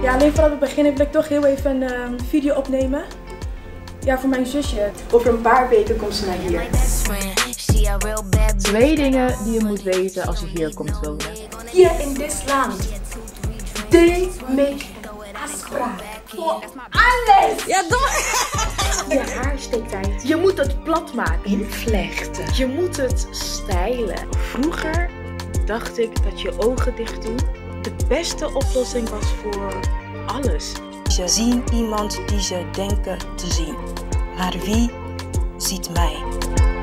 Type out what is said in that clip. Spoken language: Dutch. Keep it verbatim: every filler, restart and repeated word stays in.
Ja, alleen voordat we beginnen wil ik toch heel even een um, video opnemen. Ja, voor mijn zusje. Over een paar weken komt ze naar hier. Twee dingen die je moet weten als je hier komt wonen. Hier in dit land. They make afspraak voor alles. Ja, toch? Je haarsteektijd. Je moet het plat maken. Invlechten. Je moet het stylen. Vroeger dacht ik dat je ogen dicht doen de beste oplossing was voor alles. Ze zien iemand die ze denken te zien. Maar wie ziet mij?